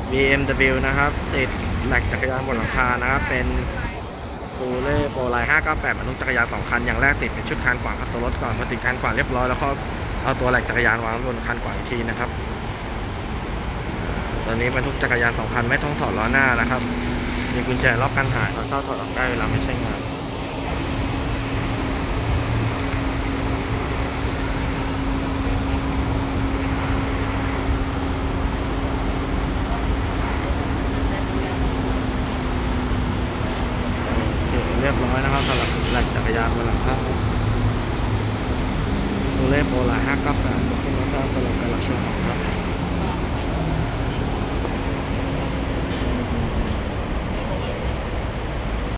BMW นะครับติดแหลกจักรยานบนหลังคานะครับเป็นคูเล่โปรไล598บรรทุกจักรยาน2คันอย่างแรกติดเป็นชุดคานขวางอัตโนรถก่อนพอติดคานขวางเรียบร้อยแล้วก็เอาตัวแหลกจักรยานวางบนคานขวางอีกทีนะครับตอนนี้บรรทุกจักรยาน2คันไม่ต้องถอดล้อหน้านะครับมีกุญแจล็อกกันหายเข้าถอดออกได้เวลาไม่ใช้งานเรียบร้อยนะครับสำหรับแหลกจักรยานบนหลังคาคูเล่โปรไล598ขึ้นมาสร้างสำหรับการรับชมครับ